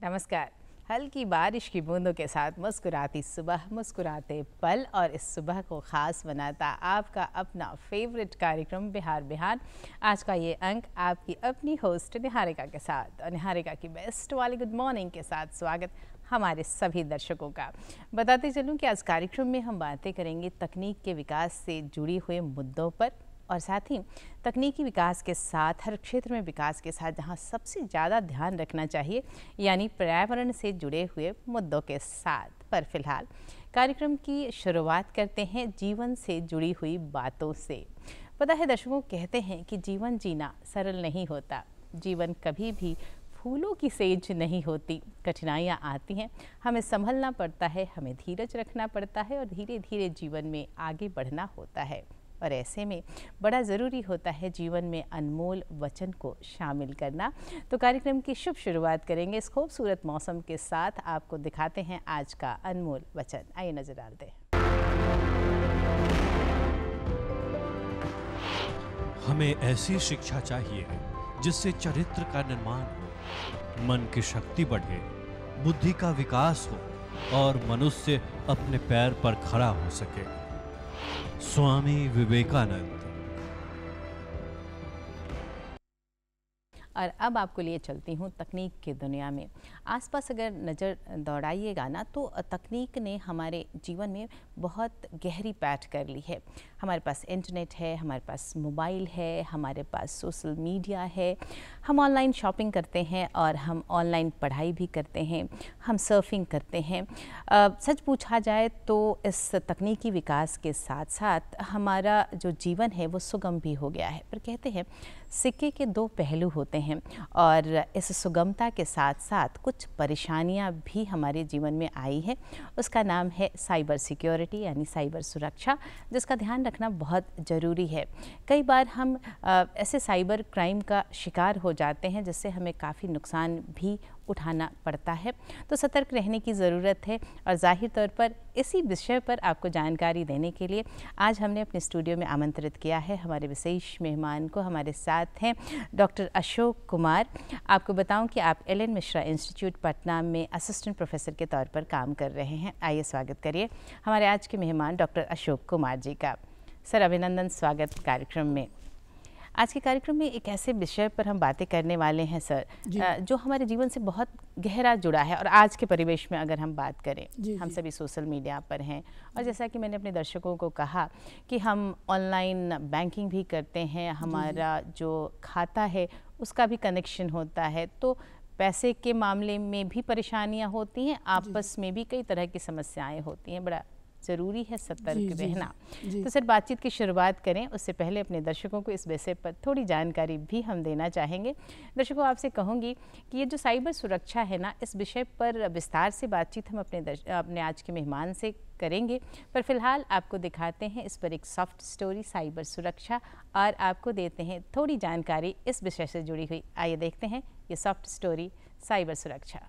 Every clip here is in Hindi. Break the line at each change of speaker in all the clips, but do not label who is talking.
नमस्कार। हल्की बारिश की बूंदों के साथ मुस्कुराती सुबह, मुस्कुराते पल और इस सुबह को ख़ास बनाता आपका अपना फेवरेट कार्यक्रम बिहार बिहार। आज का ये अंक आपकी अपनी होस्ट निहारिका के साथ और निहारिका की बेस्ट वाली गुड मॉर्निंग के साथ स्वागत हमारे सभी दर्शकों का। बताते चलूँ कि आज कार्यक्रम में हम बातें करेंगे तकनीक के विकास से जुड़ी हुए मुद्दों पर और साथ ही तकनीकी विकास के साथ हर क्षेत्र में विकास के साथ जहां सबसे ज़्यादा ध्यान रखना चाहिए यानी पर्यावरण से जुड़े हुए मुद्दों के साथ। पर फिलहाल कार्यक्रम की शुरुआत करते हैं जीवन से जुड़ी हुई बातों से। पता है दर्शकों, कहते हैं कि जीवन जीना सरल नहीं होता, जीवन कभी भी फूलों की सेज नहीं होती, कठिनाइयाँ आती हैं, हमें संभलना पड़ता है, हमें धीरज रखना पड़ता है और धीरे धीरे जीवन में आगे बढ़ना होता है। और ऐसे में बड़ा ज़रूरी होता है जीवन में अनमोल वचन को शामिल करना। तो कार्यक्रम की शुभ शुरुआत करेंगे इस खूबसूरत मौसम के साथ। आपको दिखाते हैं आज का अनमोल वचन, आइए नजर डालते हैं।
हमें ऐसी शिक्षा चाहिए जिससे चरित्र का निर्माण हो, मन की शक्ति बढ़े, बुद्धि का विकास हो और मनुष्य अपने पैर पर खड़ा हो सके। स्वामी विवेकानंद।
और अब आपको लिए चलती हूँ तकनीक की दुनिया में। आसपास अगर नज़र दौड़ाइएगा ना तो तकनीक ने हमारे जीवन में बहुत गहरी पैठ कर ली है। हमारे पास इंटरनेट है, हमारे पास मोबाइल है, हमारे पास सोशल मीडिया है, हम ऑनलाइन शॉपिंग करते हैं और हम ऑनलाइन पढ़ाई भी करते हैं, हम सर्फिंग करते हैं। सच पूछा जाए तो इस तकनीकी विकास के साथ साथ हमारा जो जीवन है वो सुगम भी हो गया है। पर कहते हैं सिक्के के दो पहलू होते हैं और इस सुगमता के साथ साथ कुछ परेशानियां भी हमारे जीवन में आई है। उसका नाम है साइबर सिक्योरिटी यानी साइबर सुरक्षा, जिसका ध्यान रखना बहुत ज़रूरी है। कई बार हम ऐसे साइबर क्राइम का शिकार हो जाते हैं जिससे हमें काफ़ी नुकसान भी उठाना पड़ता है। तो सतर्क रहने की ज़रूरत है और जाहिर तौर पर इसी विषय पर आपको जानकारी देने के लिए आज हमने अपने स्टूडियो में आमंत्रित किया है हमारे विशेष मेहमान को। हमारे साथ हैं डॉक्टर अशोक कुमार। आपको बताऊं कि आप L N Mishra institute Patna में असिस्टेंट प्रोफेसर के तौर पर काम कर रहे हैं। आइए स्वागत करिए हमारे आज के मेहमान डॉक्टर अशोक कुमार जी का। सर अभिनंदन, स्वागत कार्यक्रम में। आज के कार्यक्रम में एक ऐसे विषय पर हम बातें करने वाले हैं सर जो हमारे जीवन से बहुत गहरा जुड़ा है और आज के परिवेश में अगर हम बात करें, हम सभी सोशल मीडिया पर हैं और जैसा कि मैंने अपने दर्शकों को कहा कि हम ऑनलाइन बैंकिंग भी करते हैं, हमारा जो खाता है उसका भी कनेक्शन होता है, तो पैसे के मामले में भी परेशानियाँ होती हैं, आपस में भी कई तरह की समस्याएँ होती हैं। बड़ा ज़रूरी है सतर्क रहना। तो सर बातचीत की शुरुआत करें उससे पहले अपने दर्शकों को इस विषय पर थोड़ी जानकारी भी हम देना चाहेंगे। दर्शकों आपसे कहूँगी कि ये जो साइबर सुरक्षा है ना, इस विषय पर विस्तार से बातचीत हम अपने आज के मेहमान से करेंगे, पर फिलहाल आपको दिखाते हैं इस पर एक सॉफ्ट स्टोरी साइबर सुरक्षा और आपको देते हैं थोड़ी जानकारी इस विषय से जुड़ी हुई। आइए देखते हैं ये सॉफ्ट स्टोरी साइबर सुरक्षा।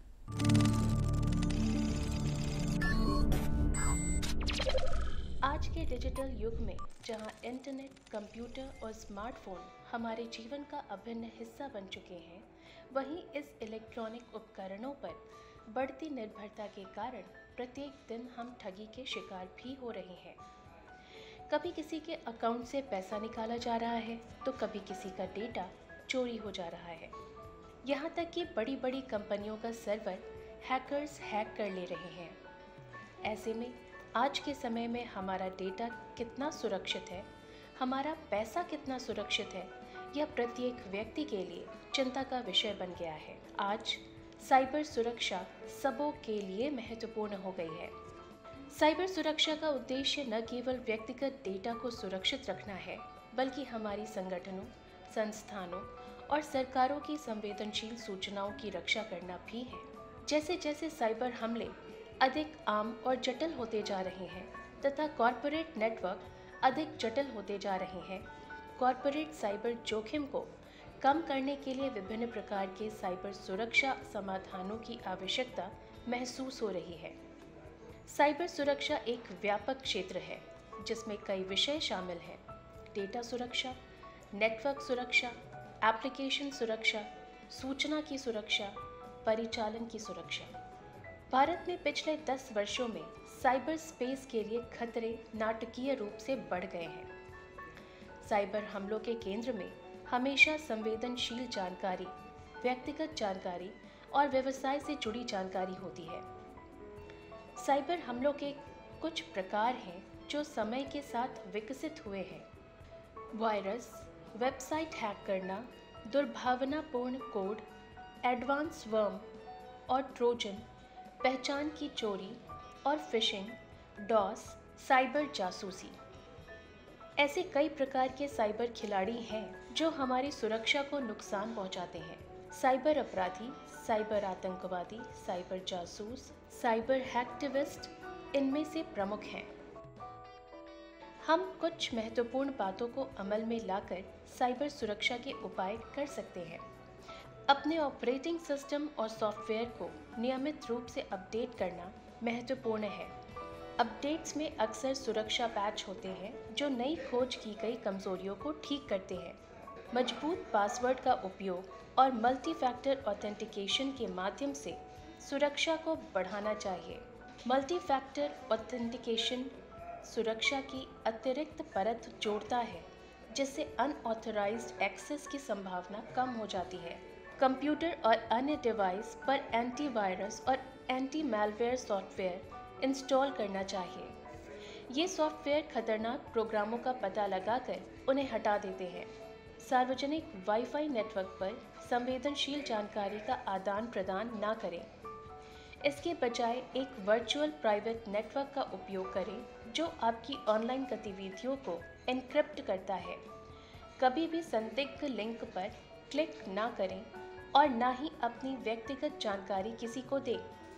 आज के डिजिटल युग में जहां इंटरनेट, कंप्यूटर और स्मार्टफोन हमारे जीवन का अभिन्न हिस्सा बन चुके हैं, वहीं इस इलेक्ट्रॉनिक उपकरणों पर बढ़ती निर्भरता के कारण प्रत्येक दिन हम ठगी के शिकार भी हो रहे हैं। कभी किसी के अकाउंट से पैसा निकाला जा रहा है तो कभी किसी का डेटा चोरी हो जा रहा है। यहाँ तक कि बड़ी बड़ी कंपनियों का सर्वर हैकर्स हैक कर ले रहे हैं। ऐसे में आज के समय में हमारा डेटा कितना सुरक्षित है, हमारा पैसा कितना सुरक्षित है, यह प्रत्येक व्यक्ति के लिए चिंता का विषय बन गया है। आज साइबर सुरक्षा सबों के लिए महत्वपूर्ण हो गई है। साइबर सुरक्षा का उद्देश्य न केवल व्यक्तिगत डेटा को सुरक्षित रखना है, बल्कि हमारी संगठनों, संस्थानों और सरकारों की संवेदनशील सूचनाओं की रक्षा करना भी है। जैसे जैसे साइबर हमले अधिक आम और जटिल होते जा रहे हैं तथा कॉरपोरेट नेटवर्क अधिक जटिल होते जा रहे हैं, कॉरपोरेट साइबर जोखिम को कम करने के लिए विभिन्न प्रकार के साइबर सुरक्षा समाधानों की आवश्यकता महसूस हो रही है। साइबर सुरक्षा एक व्यापक क्षेत्र है जिसमें कई विषय शामिल हैं। डेटा सुरक्षा, नेटवर्क सुरक्षा, एप्लीकेशन सुरक्षा, सूचना की सुरक्षा, परिचालन की सुरक्षा। भारत में पिछले 10 वर्षों में साइबर स्पेस के लिए खतरे नाटकीय रूप से बढ़ गए हैं। साइबर हमलों के केंद्र में हमेशा संवेदनशील जानकारी, व्यक्तिगत जानकारी और व्यवसाय से जुड़ी जानकारी होती है। साइबर हमलों के कुछ प्रकार हैं जो समय के साथ विकसित हुए हैं। वायरस, वेबसाइट हैक करना, दुर्भावनापूर्ण कोड, एडवांस वर्म और ट्रोजन, पहचान की चोरी और फिशिंग, डॉस, साइबर जासूसी। ऐसे कई प्रकार के साइबर खिलाड़ी हैं जो हमारी सुरक्षा को नुकसान पहुंचाते हैं। साइबर अपराधी, साइबर आतंकवादी, साइबर जासूस, साइबर हैक्टिविस्ट इनमें से प्रमुख हैं। हम कुछ महत्वपूर्ण बातों को अमल में लाकर साइबर सुरक्षा के उपाय कर सकते हैं। अपने ऑपरेटिंग सिस्टम और सॉफ्टवेयर को नियमित रूप से अपडेट करना महत्वपूर्ण है। अपडेट्स में अक्सर सुरक्षा पैच होते हैं जो नई खोज की गई कमजोरियों को ठीक करते हैं। मजबूत पासवर्ड का उपयोग और मल्टी फैक्टर ऑथेंटिकेशन के माध्यम से सुरक्षा को बढ़ाना चाहिए। मल्टी फैक्टर ऑथेंटिकेशन सुरक्षा की अतिरिक्त परत जोड़ता है जिससे अनऑथराइज्ड एक्सेस की संभावना कम हो जाती है। कंप्यूटर और अन्य डिवाइस पर एंटीवायरस और एंटी मैलवेयर सॉफ्टवेयर इंस्टॉल करना चाहिए। ये सॉफ्टवेयर खतरनाक प्रोग्रामों का पता लगाकर उन्हें हटा देते हैं। सार्वजनिक वाईफाई नेटवर्क पर संवेदनशील जानकारी का आदान प्रदान न करें। इसके बजाय एक वर्चुअल प्राइवेट नेटवर्क का उपयोग करें जो आपकी ऑनलाइन गतिविधियों को एन्क्रिप्ट करता है। कभी भी संदिग्ध लिंक पर क्लिक ना करें और ना ही अपनी व्यक्तिगत जानकारी किसी को दें।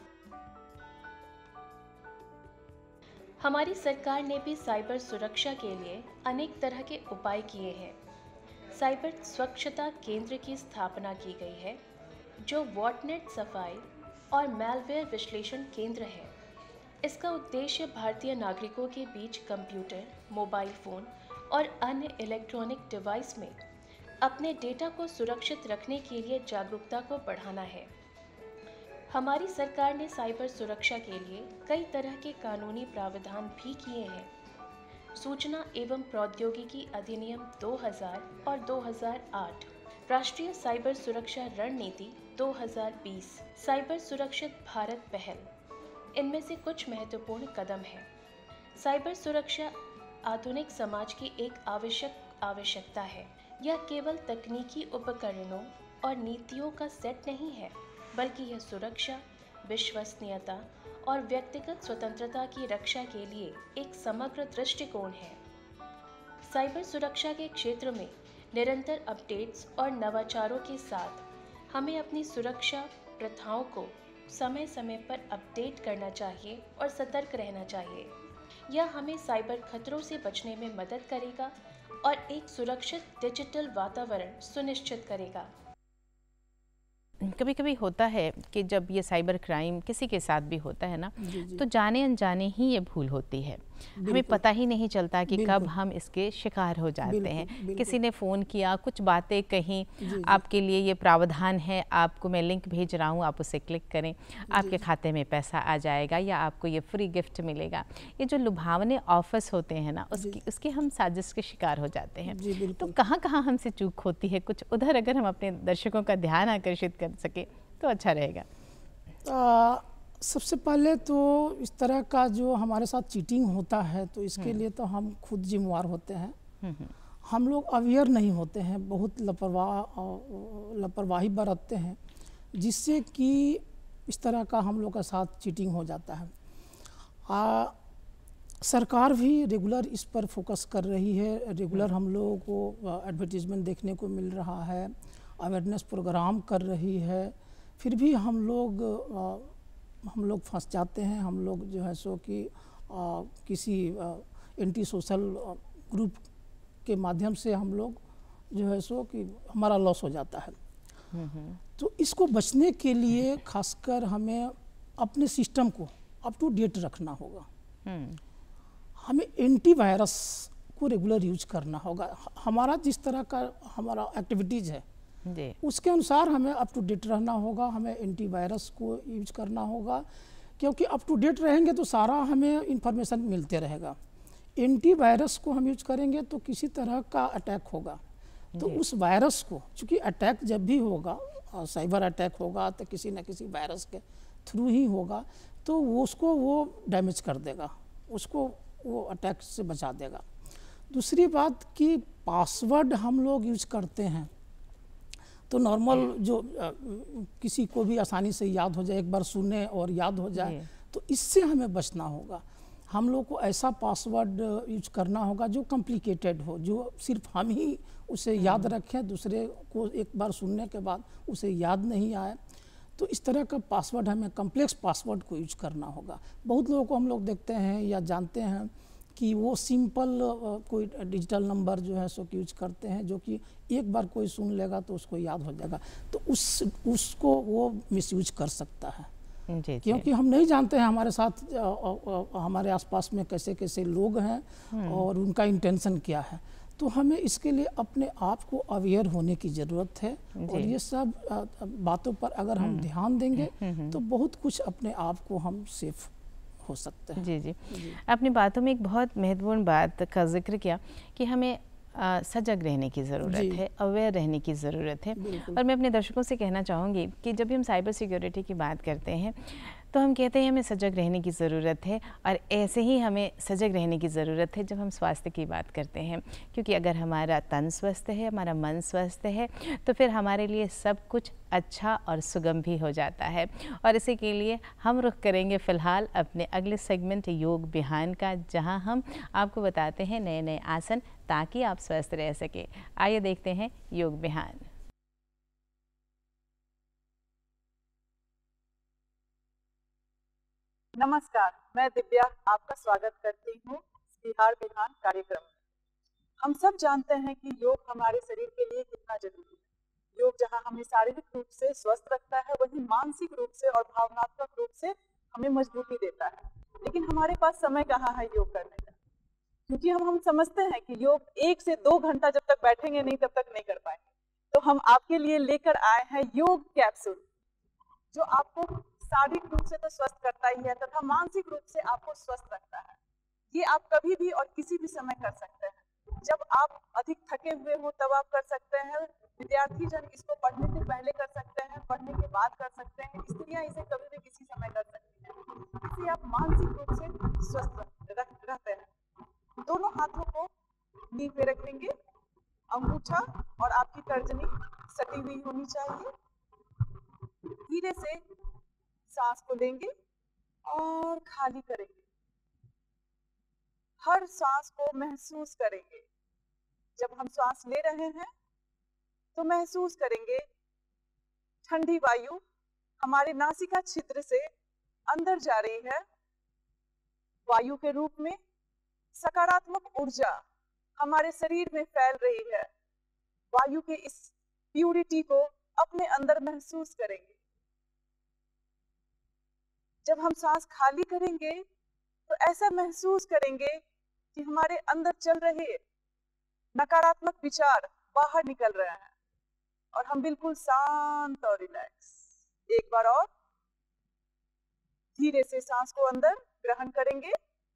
हमारी सरकार ने भी साइबर सुरक्षा के लिए अनेक तरह के उपाय किए हैं। साइबर स्वच्छता केंद्र की स्थापना की गई है जो बॉटनेट सफाई और मैलवेयर विश्लेषण केंद्र है। इसका उद्देश्य भारतीय नागरिकों के बीच कंप्यूटर, मोबाइल फ़ोन और अन्य इलेक्ट्रॉनिक डिवाइस में अपने डेटा को सुरक्षित रखने के लिए जागरूकता को बढ़ाना है। हमारी सरकार ने साइबर सुरक्षा के लिए कई तरह के कानूनी प्रावधान भी किए हैं। सूचना एवं प्रौद्योगिकी अधिनियम 2000 और 2008, राष्ट्रीय साइबर सुरक्षा रणनीति 2020, साइबर सुरक्षित भारत पहल, इनमें से कुछ महत्वपूर्ण कदम हैं। साइबर सुरक्षा आधुनिक समाज की एक आवश्यकता है। यह केवल तकनीकी उपकरणों और नीतियों का सेट नहीं है, बल्कि यह सुरक्षा, विश्वसनीयता और व्यक्तिगत स्वतंत्रता की रक्षा के लिए एक समग्र दृष्टिकोण है। साइबर सुरक्षा के क्षेत्र में निरंतर अपडेट्स और नवाचारों के साथ हमें अपनी सुरक्षा प्रथाओं को समय समय पर अपडेट करना चाहिए और सतर्क रहना चाहिए। यह हमें साइबर खतरों से बचने में मदद करेगा और एक सुरक्षित डिजिटल वातावरण सुनिश्चित करेगा।
कभी कभी होता है कि जब ये साइबर क्राइम किसी के साथ भी होता है ना, तो जाने अनजाने ही ये भूल होती है। हमें पता ही नहीं चलता कि कब हम इसके शिकार हो जाते हैं। किसी ने फ़ोन किया, कुछ बातें कहीं, आपके लिए ये प्रावधान है, आपको मैं लिंक भेज रहा हूँ, आप उसे क्लिक करें, आपके खाते में पैसा आ जाएगा या आपको ये फ्री गिफ्ट मिलेगा। ये जो लुभावने ऑफर्स होते हैं ना, उसके हम साजिश के शिकार हो जाते हैं। तो कहाँ कहाँ हमसे चूक होती है, कुछ उधर अगर हम अपने दर्शकों का ध्यान आकर्षित कर सके तो अच्छा रहेगा।
सबसे पहले तो इस तरह का जो हमारे साथ चीटिंग होता है तो इसके लिए तो हम खुद जिम्मेवार होते हैं। हम लोग अवेयर नहीं होते हैं, बहुत लापरवाही बरतते हैं, जिससे कि इस तरह का हम लोग का साथ चीटिंग हो जाता है। सरकार भी रेगुलर इस पर फोकस कर रही है। रेगुलर हम लोगों को एडवर्टीजमेंट देखने को मिल रहा है, अवेयरनेस प्रोग्राम कर रही है, फिर भी हम लोग फंस जाते हैं। हम लोग जो है सो कि किसी एंटी सोशल ग्रुप के माध्यम से हम लोग जो है सो कि हमारा लॉस हो जाता है। तो इसको बचने के लिए खासकर हमें अपने सिस्टम को अप टू डेट रखना होगा। हमें एंटीवायरस को रेगुलर यूज करना होगा। हमारा जिस तरह का हमारा एक्टिविटीज़ है
जी
उसके अनुसार हमें अप टू डेट रहना होगा, हमें एंटीवायरस को यूज करना होगा, क्योंकि अप टू डेट रहेंगे तो सारा हमें इंफॉर्मेशन मिलते रहेगा। एंटीवायरस को हम यूज करेंगे तो किसी तरह का अटैक होगा, तो उस वायरस को, चूँकि अटैक जब भी होगा, साइबर अटैक होगा तो किसी न किसी वायरस के थ्रू ही होगा, तो वो उसको वो डैमेज कर देगा, उसको वो अटैक से बचा देगा। दूसरी बात कि पासवर्ड हम लोग यूज करते हैं तो नॉर्मल जो किसी को भी आसानी से याद हो जाए, एक बार सुने और याद हो जाए, तो इससे हमें बचना होगा। हम लोग को ऐसा पासवर्ड यूज करना होगा जो कॉम्प्लिकेटेड हो, जो सिर्फ हम ही उसे याद रखें, दूसरे को एक बार सुनने के बाद उसे याद नहीं आए। तो इस तरह का पासवर्ड, हमें कॉम्प्लेक्स पासवर्ड को यूज करना होगा। बहुत लोगों को हम लोग देखते हैं या जानते हैं कि वो सिंपल कोई डिजिटल नंबर जो है सो यूज करते हैं, जो कि एक बार कोई सुन लेगा तो उसको याद हो जाएगा, तो उसको वो मिसयूज कर सकता है।
जी
क्योंकि हम नहीं जानते हैं हमारे साथ हमारे आसपास में कैसे कैसे लोग हैं और उनका इंटेंशन क्या है। तो हमें इसके लिए अपने आप को अवेयर होने की ज़रूरत है, और ये सब बातों पर अगर हम ध्यान देंगे तो बहुत कुछ अपने आप को हम सेफ हो सकते हैं।
जी। अपनी बातों में एक बहुत महत्वपूर्ण बात का जिक्र किया कि हमें सजग रहने की ज़रूरत है, अवेयर रहने की ज़रूरत है। और मैं अपने दर्शकों से कहना चाहूँगी कि जब भी हम साइबर सिक्योरिटी की बात करते हैं तो हम कहते हैं हमें सजग रहने की ज़रूरत है, और ऐसे ही हमें सजग रहने की ज़रूरत है जब हम स्वास्थ्य की बात करते हैं, क्योंकि अगर हमारा तन स्वस्थ है, हमारा मन स्वस्थ है, तो फिर हमारे लिए सब कुछ अच्छा और सुगम भी हो जाता है। और इसी के लिए हम रुख करेंगे फ़िलहाल अपने अगले सेगमेंट योग बिहान का, जहां हम आपको बताते हैं नए नए आसन ताकि आप स्वस्थ रह सके। आइए देखते हैं योग बिहान।
नमस्कार, मैं दिव्या आपका स्वागत करती हूँ बिहार बिहान कार्यक्रम में। हम सब जानते हैं कि योग हमारे शरीर के लिए कितना जरूरी है। योग जहाँ हमें शारीरिक रूप से स्वस्थ रखता है, वहीं मानसिक रूप से और भावनात्मक रूप से हमें मजबूती देता है। लेकिन हमारे पास समय कहाँ है योग करने का, क्योंकि हम समझते हैं कि योग 1 से 2 घंटा जब तक बैठेंगे नहीं तब तक नहीं कर पाएंगे। तो हम आपके लिए लेकर आए हैं योग कैप्सूल, जो आपको शारीरिक रूप से तो स्वस्थ करता ही है तथा मानसिक रूप से आपको स्वस्थ रखता है। ये आप कभी भी और किसी भी समय कर सकते हैं। जब आप अधिक थके हुए हो तब आप कर सकते हैं। विद्यार्थी जन इसको पढ़ने से पहले कर सकते हैं, पढ़ने के बाद कर सकते हैं। स्त्रियां इसे कभी भी किसी समय कर सकती हैं। इससे आप मानसिक रूप से स्वस्थ रहते हैं। दोनों हाथों को नी पे रखेंगे, अंगूठा और आपकी तर्जनी सटी हुई होनी चाहिए। धीरे से सांस को लेंगे और खाली करेंगे। हर सांस को महसूस करेंगे। जब हम सांस ले रहे हैं तो महसूस करेंगे ठंडी वायु हमारे नासिका छिद्र से अंदर जा रही है। वायु के रूप में सकारात्मक ऊर्जा हमारे शरीर में फैल रही है। वायु के इस प्यूरिटी को अपने अंदर महसूस करेंगे। जब हम सांस खाली करेंगे तो ऐसा महसूस करेंगे कि हमारे अंदर चल रहे नकारात्मक विचार बाहर निकल रहे हैं और हम बिल्कुल शांत और रिलैक्स। एक बार और धीरे से सांस को अंदर ग्रहण करेंगे।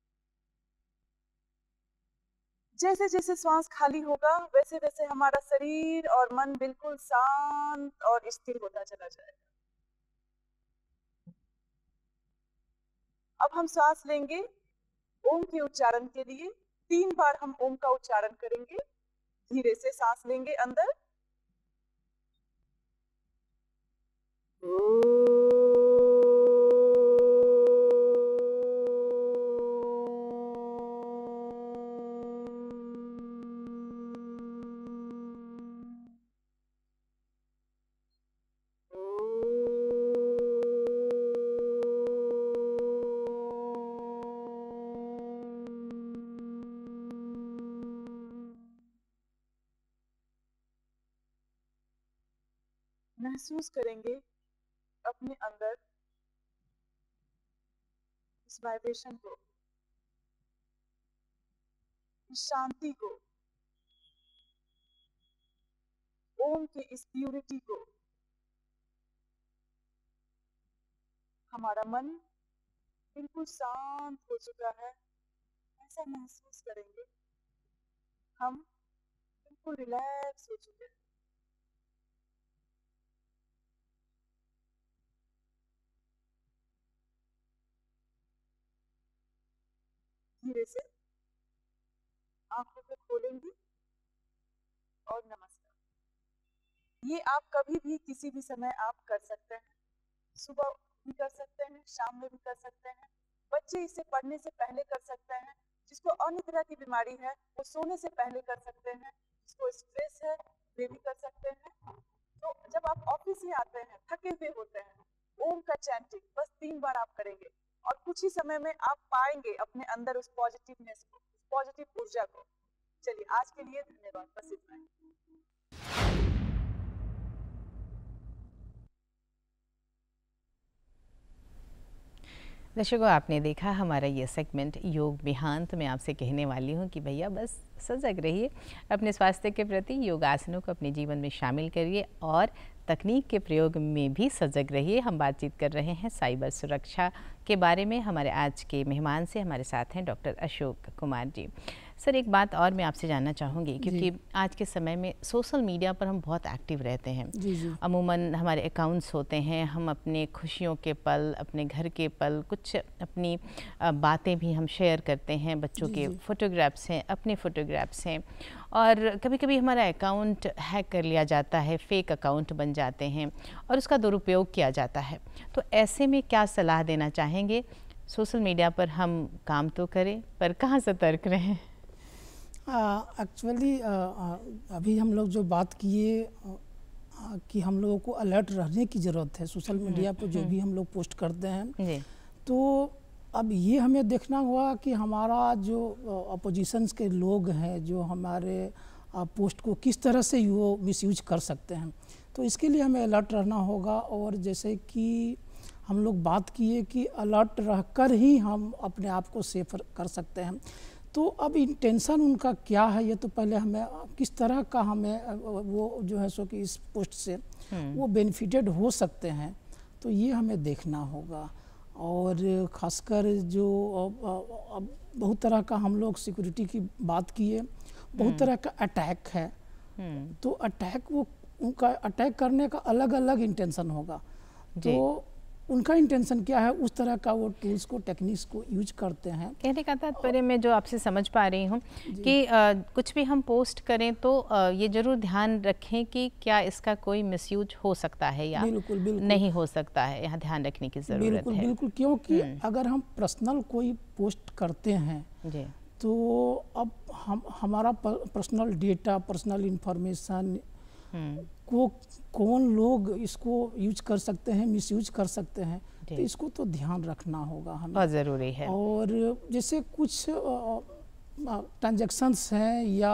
जैसे जैसे श्वास खाली होगा वैसे वैसे हमारा शरीर और मन बिल्कुल शांत और स्थिर होता चला जाएगा। अब हम सांस लेंगे ओम के उच्चारण के लिए। 3 बार हम ओम का उच्चारण करेंगे। धीरे से सांस लेंगे अंदर। महसूस करेंगे अपने अंदर इस वाइब्रेशन को, इस शांति को। ओम के इस प्यूरिटी को हमारा मन बिल्कुल शांत हो चुका है, ऐसा महसूस करेंगे। हम बिल्कुल रिलैक्स हो चुके हैं। धीरे से आंखों को खोलेंगे और नमस्कार। ये आप कभी भी किसी भी समय आप कर सकते हैं। सुबह भी कर सकते हैं, शाम में भी कर सकते हैं। बच्चे इसे पढ़ने से पहले कर सकते हैं। जिसको अनिद्रा की बीमारी है वो सोने से पहले कर सकते हैं। जिसको स्ट्रेस है वे भी कर सकते हैं। तो जब आप ऑफिस से आते हैं, थके हुए होते हैं, ओम का चैंटिंग बस 3 बार आप करेंगे और कुछ ही समय में आप पाएंगे अपने अंदर उस पॉजिटिवनेस को, उस पॉजिटिव ऊर्जा को। चलिए आज के लिए धन्यवाद, बस इतना ही।
दर्शकों, आपने देखा हमारा ये सेगमेंट योग विहांत। मैं आपसे कहने वाली हूँ कि भैया बस सजग रहिए, अपने स्वास्थ्य के प्रति योगासनों को अपने जीवन में शामिल करिए और तकनीक के प्रयोग में भी सजग रहिए। हम बातचीत कर रहे हैं साइबर सुरक्षा के बारे में। हमारे आज के मेहमान से हमारे साथ हैं डॉक्टर अशोक कुमार जी। सर, एक बात और मैं आपसे जानना चाहूँगी, क्योंकि आज के समय में सोशल मीडिया पर हम बहुत एक्टिव रहते हैं।
जी।
अमूमन हमारे अकाउंट्स होते हैं, हम अपने खुशियों के पल, अपने घर के पल, कुछ अपनी बातें भी हम शेयर करते हैं। बच्चों के फ़ोटोग्राफ्स हैं, अपने फ़ोटोग्राफ्स हैं, और कभी कभी हमारा अकाउंट हैक कर लिया जाता है, फेक अकाउंट बन जाते हैं और उसका दुरुपयोग किया जाता है। तो ऐसे में क्या सलाह देना चाहेंगे? सोशल मीडिया पर हम काम तो करें, पर कहाँ सतर्क रहें?
एक्चुअली अभी हम लोग जो बात किए कि हम लोगों को अलर्ट रहने की ज़रूरत है सोशल मीडिया पर जो भी हम लोग पोस्ट करते हैं। तो अब ये हमें देखना हुआ कि हमारा जो अपोजिशंस के लोग हैं जो हमारे पोस्ट को किस तरह से वो मिसयूज कर सकते हैं। तो इसके लिए हमें अलर्ट रहना होगा। और जैसे कि हम लोग बात किए कि अलर्ट रहकर ही हम अपने आप को सेफ कर सकते हैं। तो अब इंटेंशन उनका क्या है, ये तो पहले हमें किस तरह का हमें वो जो है सो कि इस पोस्ट से वो बेनिफिटेड हो सकते हैं, तो ये हमें देखना होगा। और ख़ासकर जो अब बहुत तरह का हम लोग सिक्योरिटी की बात किए, बहुत तरह का अटैक है। तो अटैक वो उनका अटैक करने का अलग अलग इंटेंशन होगा। तो उनका इंटेंशन क्या है, उस तरह का वो टूल्स को, टेक्निक्स को यूज करते हैं।
कहने का तात्पर्य मैं जो आपसे समझ पा रही हूँ कि कुछ भी हम पोस्ट करें तो ये जरूर ध्यान रखें कि क्या इसका कोई मिसयूज हो सकता है या
बिल्कुल
नहीं हो सकता है। यहाँ ध्यान रखने की ज़रूरत है।
बिल्कुल, क्योंकि अगर हम पर्सनल कोई पोस्ट करते हैं
जी,
तो अब हमारा पर्सनल डेटा, पर्सनल इंफॉर्मेशन को कौन लोग इसको यूज कर सकते हैं, मिसयूज कर सकते हैं, तो इसको तो ध्यान रखना होगा हमें,
बहुत ज़रूरी है।
और जैसे कुछ ट्रांजैक्शंस हैं या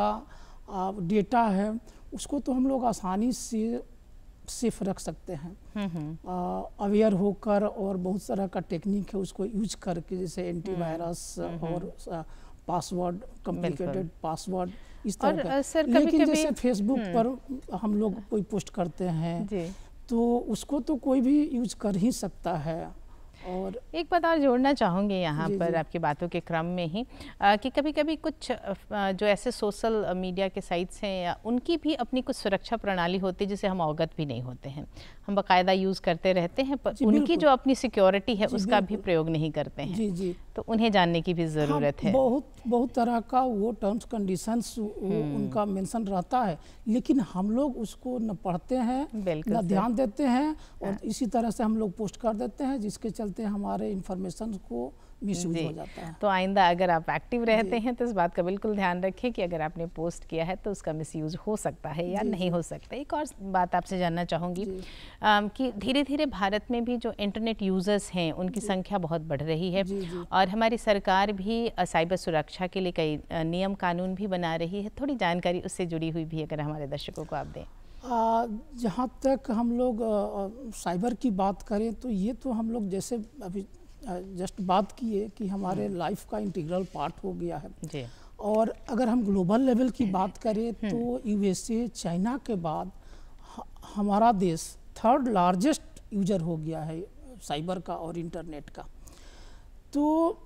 डेटा है, उसको तो हम लोग आसानी से सेफ रख सकते हैं अवेयर होकर, और बहुत तरह का टेक्निक है उसको यूज करके, जैसे एंटीवायरस और पासवर्ड, कॉम्प्लिकेटेड पासवर्ड, इस तरह का। लेकिन जैसे फेसबुक पर हम लोग कोई पोस्ट करते हैं तो उसको तो कोई भी यूज कर ही सकता है। और
एक बात और जोड़ना चाहूँगी यहाँ पर आपकी बातों के क्रम में ही कि कभी कभी कुछ जो ऐसे सोशल मीडिया के साइट्स हैं या उनकी भी अपनी कुछ सुरक्षा प्रणाली होती है जिसे हम अवगत भी नहीं होते हैं। हम बाकायदा यूज़ करते रहते हैं, पर उनकी जो अपनी सिक्योरिटी है उसका भी प्रयोग नहीं करते हैं। तो उन्हें जानने की भी ज़रूरत है।
बहुत तरह का वो टर्म्स कंडीशंस उनका मेंशन रहता है, लेकिन हम लोग उसको न पढ़ते हैं, न ध्यान देते हैं, और इसी तरह से हम लोग पोस्ट कर देते हैं, जिसके चलते हमारे इंफॉर्मेशन को मिसयूज हो जाता है।
तो आइंदा अगर आप एक्टिव रहते हैं तो इस बात का बिल्कुल ध्यान रखें कि अगर आपने पोस्ट किया है तो उसका मिसयूज हो सकता है या नहीं हो सकता। एक और बात आपसे जानना चाहूँगी कि धीरे धीरे भारत में भी जो इंटरनेट यूज़र्स हैं उनकी संख्या बहुत बढ़ रही है, और हमारी सरकार भी साइबर सुरक्षा के लिए कई नियम कानून भी बना रही है। थोड़ी जानकारी उससे जुड़ी हुई भी अगर हमारे दर्शकों को आप दें।
जहाँ तक हम लोग साइबर की बात करें तो ये तो हम लोग जैसे अभी जस्ट बात किए कि हमारे लाइफ का इंटीग्रल पार्ट हो गया है जी। और अगर हम ग्लोबल लेवल की बात करें तो यूएसए, चाइना के बाद हमारा देश थर्ड लार्जेस्ट यूजर हो गया है साइबर का और इंटरनेट का। तो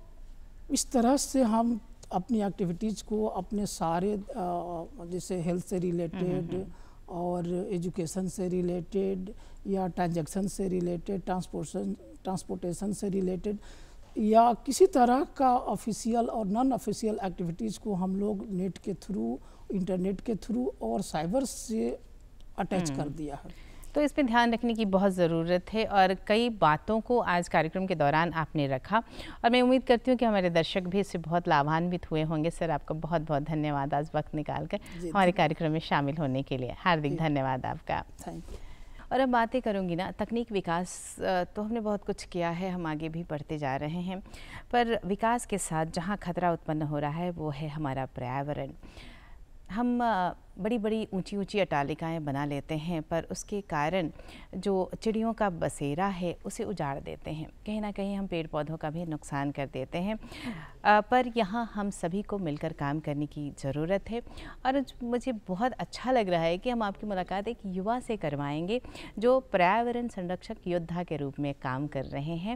इस तरह से हम अपनी एक्टिविटीज़ को अपने सारे जैसे हेल्थ से रिलेटेड और एजुकेशन से रिलेटेड या ट्रांजैक्शन से रिलेटेड, ट्रांसपोर्टेशन से रिलेटेड या किसी तरह का ऑफिशियल और नॉन ऑफिशियल एक्टिविटीज़ को हम लोग नेट के थ्रू, इंटरनेट के थ्रू और साइबर से अटैच कर दिया है।
तो इस पे ध्यान रखने की बहुत ज़रूरत है और कई बातों को आज कार्यक्रम के दौरान आपने रखा और मैं उम्मीद करती हूँ कि हमारे दर्शक भी इससे बहुत लाभान्वित हुए होंगे। सर, आपका बहुत बहुत धन्यवाद आज वक्त निकालकर हमारे कार्यक्रम में शामिल होने के लिए। हार्दिक धन्यवाद आपका।
Thank you.
और अब बातें करूँगी ना, तकनीक विकास तो हमने बहुत कुछ किया है, हम आगे भी बढ़ते जा रहे हैं, पर विकास के साथ जहाँ खतरा उत्पन्न हो रहा है वो है हमारा पर्यावरण। हम बड़ी बड़ी ऊंची ऊंची अट्टालिकाएं बना लेते हैं पर उसके कारण जो चिड़ियों का बसेरा है उसे उजाड़ देते हैं, कहीं ना कहीं हम पेड़ पौधों का भी नुकसान कर देते हैं। पर यहाँ हम सभी को मिलकर काम करने की ज़रूरत है और मुझे बहुत अच्छा लग रहा है कि हम आपकी मुलाकात एक युवा से करवाएंगे जो पर्यावरण संरक्षक योद्धा के रूप में काम कर रहे हैं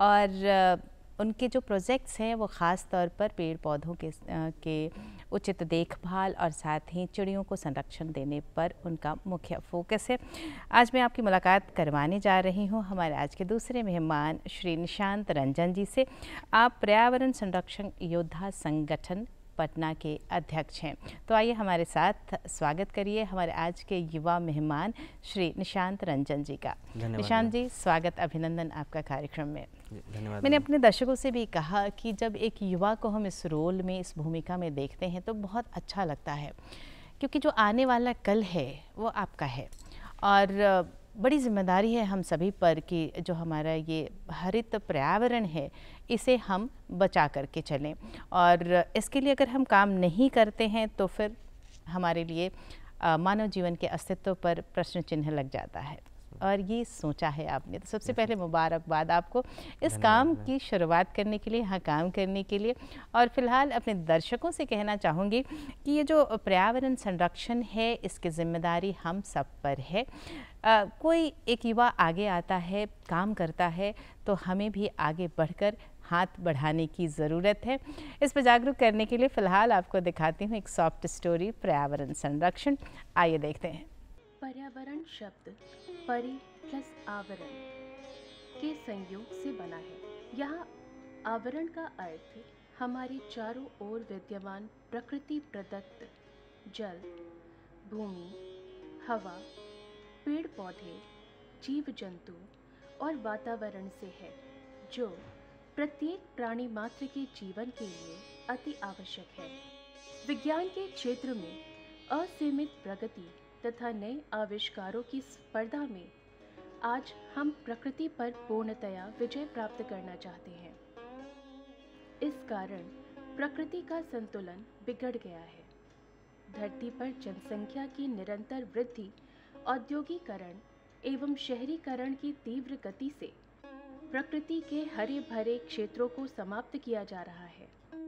और उनके जो प्रोजेक्ट्स हैं वो ख़ास तौर पर पेड़ पौधों के उचित देखभाल और साथ ही चिड़ियों को संरक्षण देने पर उनका मुख्य फोकस है। आज मैं आपकी मुलाकात करवाने जा रही हूँ हमारे आज के दूसरे मेहमान श्री निशांत रंजन जी से। आप पर्यावरण संरक्षण योद्धा संगठन पटना के अध्यक्ष हैं। तो आइए हमारे साथ स्वागत करिए हमारे आज के युवा मेहमान श्री निशांत रंजन जी का। निशांत जी, स्वागत, अभिनंदन आपका कार्यक्रम में।
धन्यवाद।
मैंने अपने दर्शकों से भी कहा कि जब एक युवा को हम इस रोल में, इस भूमिका में देखते हैं तो बहुत अच्छा लगता है, क्योंकि जो आने वाला कल है वो आपका है और बड़ी जिम्मेदारी है हम सभी पर कि जो हमारा ये हरित पर्यावरण है इसे हम बचा करके चलें और इसके लिए अगर हम काम नहीं करते हैं तो फिर हमारे लिए मानव जीवन के अस्तित्व पर प्रश्न चिन्ह लग जाता है और ये सोचा है आपने। तो सबसे पहले मुबारकबाद आपको इस काम की शुरुआत करने के लिए, यहाँ काम करने के लिए। और फिलहाल अपने दर्शकों से कहना चाहूँगी कि ये जो पर्यावरण संरक्षण है इसकी जिम्मेदारी हम सब पर है। कोई एक युवा आगे आता है, काम करता है तो हमें भी आगे बढ़कर हाथ बढ़ाने की ज़रूरत है। इस पर जागरूक करने के लिए फ़िलहाल आपको दिखाती हूँ एक सॉफ्ट स्टोरी, पर्यावरण संरक्षण। आइए देखते हैं।
पर्यावरण शब्द परि प्लस आवरण के संयोग से बना है। यहाँ आवरण का अर्थ हमारे चारों ओर विद्यमान प्रकृति प्रदत्त जल, भूमि, हवा, पेड़ पौधे, जीव जंतु और वातावरण से है, जो प्रत्येक प्राणी मात्र के जीवन के लिए अति आवश्यक है। विज्ञान के क्षेत्र में असीमित प्रगति तथा नए आविष्कारों की स्पर्धा में आज हम प्रकृति पर पूर्णतया विजय प्राप्त करना चाहते हैं। इस कारण प्रकृति का संतुलन बिगड़ गया है। धरती पर जनसंख्या की निरंतर वृद्धि, औद्योगिकरण एवं शहरीकरण की तीव्र गति से प्रकृति के हरे भरे क्षेत्रों को समाप्त किया जा रहा है।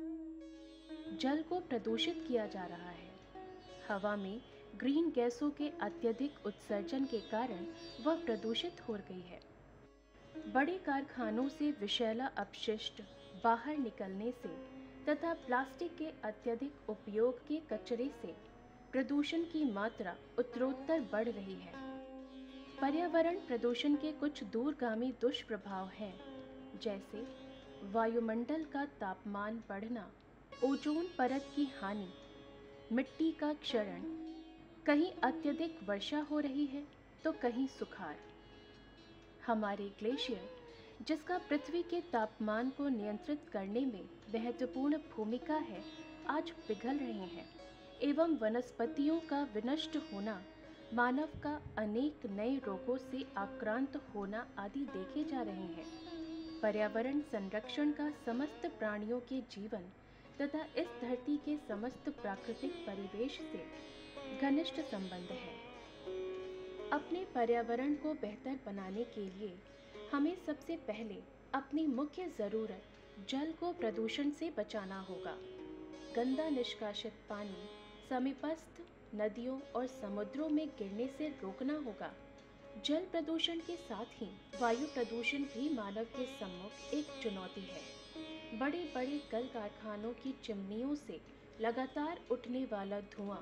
जल को प्रदूषित किया जा रहा है। हवा में ग्रीन गैसों के अत्यधिक उत्सर्जन के कारण वह प्रदूषित हो गई है। बड़े कारखानों से विषैला अपशिष्ट बाहर निकलने से तथा प्लास्टिक के अत्यधिक उपयोग के कचरे से प्रदूषण की मात्रा उत्तरोत्तर बढ़ रही है। पर्यावरण प्रदूषण के कुछ दूरगामी दुष्प्रभाव हैं, जैसे वायुमंडल का तापमान बढ़ना, ओजोन परत की हानि, मिट्टी का क्षरण, कहीं अत्यधिक वर्षा हो रही है तो कहीं सुखाड़। हमारे ग्लेशियर, जिसका पृथ्वी के तापमान को नियंत्रित करने में महत्वपूर्ण भूमिका है, आज पिघल रहे हैं एवं वनस्पतियों का विनष्ट होना, मानव का अनेक नए रोगों से आक्रांत होना आदि देखे जा रहे हैं। पर्यावरण संरक्षण का समस्त प्राणियों के जीवन तथा इस धरती के समस्त प्राकृतिक परिवेश से घनिष्ठ संबंध है। अपने पर्यावरण को बेहतर बनाने के लिए हमें सबसे पहले अपनी मुख्य ज़रूरत जल को प्रदूषण से बचाना होगा। गंदा निष्कासित पानी समीपस्थ नदियों और समुद्रों में गिरने से रोकना होगा जल प्रदूषण के साथ ही वायु प्रदूषण भी मानव के सम्मुख एक चुनौती है। बड़े बड़े कल कारखानों की चिमनियों से लगातार उठने वाला धुआं,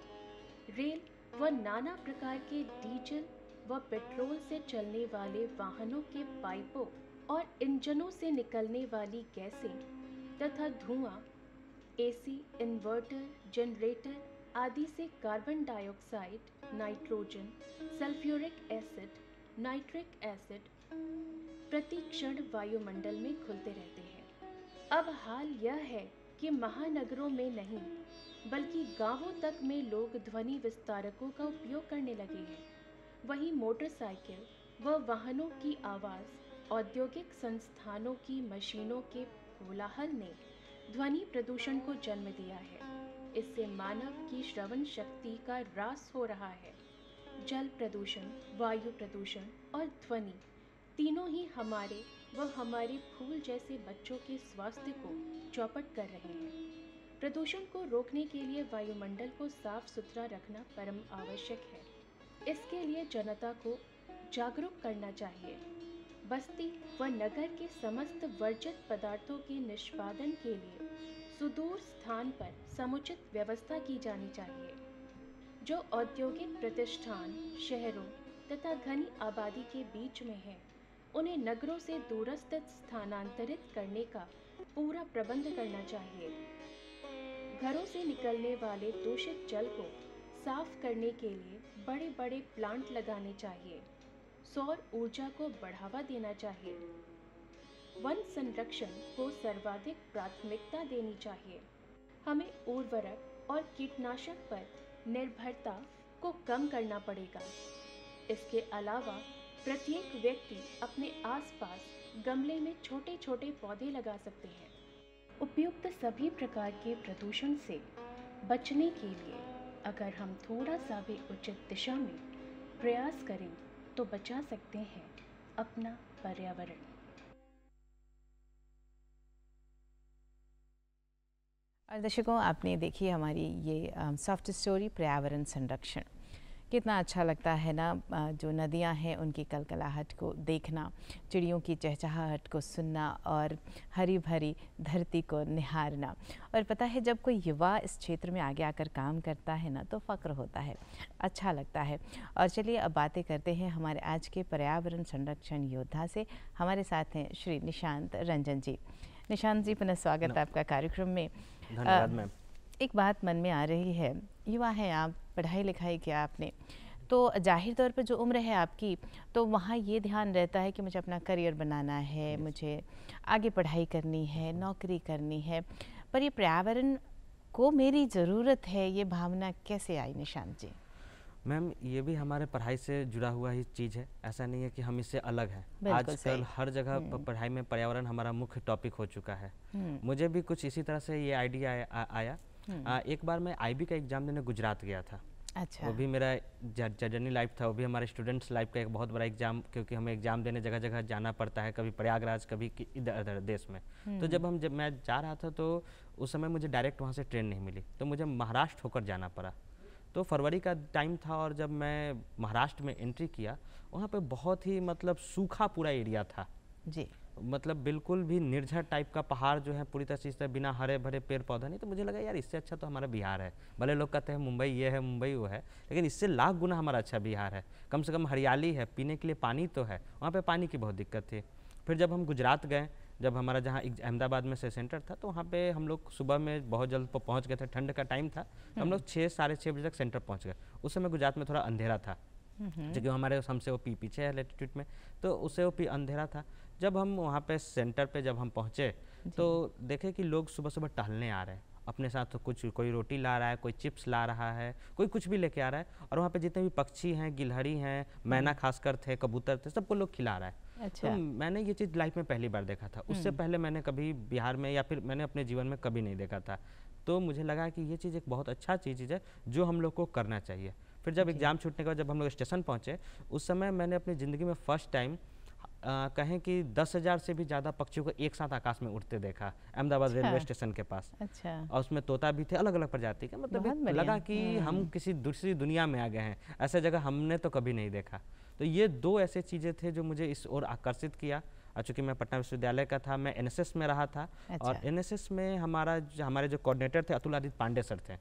रेल व नाना प्रकार के डीजल व पेट्रोल से चलने वाले वाहनों के पाइपों और इंजनों से निकलने वाली गैसें तथा धुआं, एसी, इन्वर्टर, जनरेटर आदि से carbon dioxide, nitrogen, sulphuric acid, nitric acid प्रति क्षण वायुमंडल में घुलते रहते हैं। अब हाल यह है कि महानगरों में नहीं बल्कि गांवों तक में लोग ध्वनि विस्तारकों का उपयोग करने लगे हैं। वहीं मोटरसाइकिल व वाहनों की आवाज़, औद्योगिक संस्थानों की मशीनों के कोलाहल ने ध्वनि प्रदूषण को जन्म दिया है। इससे मानव की श्रवण शक्ति का ह्रास हो रहा है। जल प्रदूषण, वायु प्रदूषण और ध्वनि तीनों ही हमारे व हमारे फूल जैसे बच्चों के स्वास्थ्य को चौपट कर रहे हैं। प्रदूषण को रोकने के लिए वायुमंडल को साफ सुथरा रखना परम आवश्यक है। इसके लिए जनता को जागरूक करना चाहिए। बस्ती व नगर के समस्त वर्जित पदार्थों के निष्पादन के लिए सुदूर स्थान पर समुचित व्यवस्था की जानी चाहिए। जो औद्योगिक प्रतिष्ठान शहरों तथा घनी आबादी के बीच में हैं, उन्हें नगरों से दूरस्थ स्थानांतरित करने का पूरा प्रबंध करना चाहिए। घरों से निकलने वाले दूषित जल को साफ करने के लिए बड़े बड़े प्लांट लगाने चाहिए। सौर ऊर्जा को बढ़ावा देना चाहिए। वन संरक्षण को सर्वाधिक प्राथमिकता देनी चाहिए। हमें उर्वरक और कीटनाशक पर निर्भरता को कम करना पड़ेगा। इसके अलावा प्रत्येक व्यक्ति अपने आसपास गमले में छोटे छोटे पौधे लगा सकते हैं। उपयुक्त सभी प्रकार के प्रदूषण से बचने के लिए अगर हम थोड़ा सा भी उचित दिशा में प्रयास करें तो बचा सकते हैं अपना पर्यावरण।
और दर्शकों, आपने देखी हमारी ये सॉफ्ट स्टोरी पर्यावरण संरक्षण। कितना अच्छा लगता है ना, जो नदियां हैं उनकी कलकलाहट को देखना, चिड़ियों की चहचहाहट को सुनना और हरी भरी धरती को निहारना। और पता है, जब कोई युवा इस क्षेत्र में आगे आकर काम करता है ना तो फ़क्र होता है, अच्छा लगता है। और चलिए अब बातें करते हैं हमारे आज के पर्यावरण संरक्षण योद्धा से। हमारे साथ हैं श्री निशांत रंजन जी। निशांत जी, पुनः स्वागत आपका कार्यक्रम में।
धन्यवाद मैम।
एक बात मन में आ रही है, युवा हैं आप, पढ़ाई लिखाई किया आपने, तो जाहिर तौर पर जो उम्र है आपकी, तो वहाँ ये ध्यान रहता है कि मुझे अपना करियर बनाना है, मुझे आगे पढ़ाई करनी है, नौकरी करनी है, पर ये पर्यावरण को मेरी ज़रूरत है, ये भावना कैसे आई निशांत जी?
मैम, ये भी हमारे पढ़ाई से जुड़ा हुआ ही चीज़ है, ऐसा नहीं है कि हम इससे अलग हैं। आजकल हर जगह पढ़ाई में पर्यावरण हमारा मुख्य टॉपिक हो चुका है। मुझे भी कुछ इसी तरह से ये आइडिया आया। एक बार मैं IB का एग्ज़ाम देने गुजरात गया था।
अच्छा।
वो भी मेरा जर्नी लाइफ था, वो भी हमारे स्टूडेंट्स लाइफ का एक बहुत बड़ा एग्ज़ाम, क्योंकि हमें एग्ज़ाम देने जगह जगह जाना पड़ता है, कभी प्रयागराज, कभी इधर उधर देश में। तो जब मैं जा रहा था तो उस समय मुझे डायरेक्ट वहाँ से ट्रेन नहीं मिली, तो मुझे महाराष्ट्र होकर जाना पड़ा। तो फरवरी का टाइम था और जब मैं महाराष्ट्र में एंट्री किया, वहाँ पे बहुत ही मतलब सूखा पूरा एरिया था
जी।
मतलब बिल्कुल भी निर्झर टाइप का पहाड़ जो है, पूरी तरह से बिना हरे भरे पेड़ पौधा नहीं। तो मुझे लगा यार, इससे अच्छा तो हमारा बिहार है। भले लोग कहते हैं मुंबई ये है, मुंबई वो है, लेकिन इससे लाख गुना हमारा अच्छा बिहार है। कम से कम हरियाली है, पीने के लिए पानी तो है। वहाँ पे पानी की बहुत दिक्कत थी। फिर जब हम गुजरात गए, जब हमारा जहाँ अहमदाबाद में से सेंटर था, तो वहाँ पे हम लोग सुबह में बहुत जल्द पहुँच गए थे। ठंड का टाइम था, तो हम लोग 6 साढ़े 6 बजे तक सेंटर पहुँच गए। उस समय गुजरात में थोड़ा अंधेरा था, क्योंकि हमारे हमसे वो पीछे है लेटीट्यूड में, तो उससे वो अंधेरा था। जब हम वहाँ पे सेंटर पे जब हम पहुँचे तो देखे कि लोग सुबह सुबह टहलने आ रहे हैं अपने साथ। तो कुछ कोई रोटी ला रहा है, कोई चिप्स ला रहा है, कोई कुछ भी लेके आ रहा है। और वहाँ पे जितने भी पक्षी हैं, गिलहरी हैं, मैना खासकर थे, कबूतर थे, सबको लोग खिला रहा है।
अच्छा।
तो मैंने ये चीज़ लाइफ में पहली बार देखा था। उससे पहले मैंने कभी बिहार में या फिर मैंने अपने जीवन में कभी नहीं देखा था। तो मुझे लगा कि ये चीज़ एक बहुत अच्छा चीज़ है जो हम लोग को करना चाहिए। फिर जब एग्ज़ाम छूटने के बाद जब हम लोग स्टेशन पहुँचे, उस समय मैंने अपनी ज़िंदगी में फर्स्ट टाइम कहें कि 10,000 से भी ज़्यादा पक्षियों को एक साथ आकाश में उड़ते देखा, अहमदाबाद रेलवे स्टेशन के पास।
अच्छा।
और उसमें तोता भी थे, अलग अलग प्रजाति के। मतलब लगा कि हम किसी दूसरी दुनिया में आ गए हैं, ऐसा जगह हमने तो कभी नहीं देखा। तो ये 2 ऐसे चीज़ें थे जो मुझे इस ओर आकर्षित किया। और चूँकि मैं पटना विश्वविद्यालय का था, मैं एनएसएस में रहा था।
अच्छा।
और एनएसएस में हमारे जो कोऑर्डिनेटर थे अतुल आदित्य पांडे सर थे।